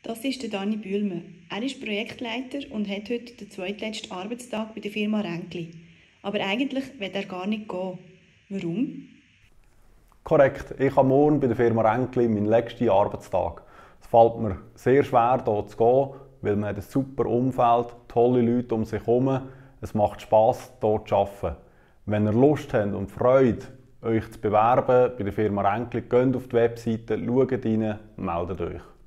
Das ist der Dani Bühlmann. Er ist Projektleiter und hat heute den zweitletzten Arbeitstag bei der Firma Ränkli. Aber eigentlich will er gar nicht gehen. Warum? Korrekt, ich habe morgen bei der Firma Ränkli meinen letzten Arbeitstag. Es fällt mir sehr schwer, hier zu gehen, weil man hat ein super Umfeld, tolle Leute um sich herum. Es macht Spass, hier zu arbeiten. Wenn ihr Lust habt und Freude, euch zu bewerben bei der Firma Ränkli, geht auf die Webseite, schaut rein, meldet euch.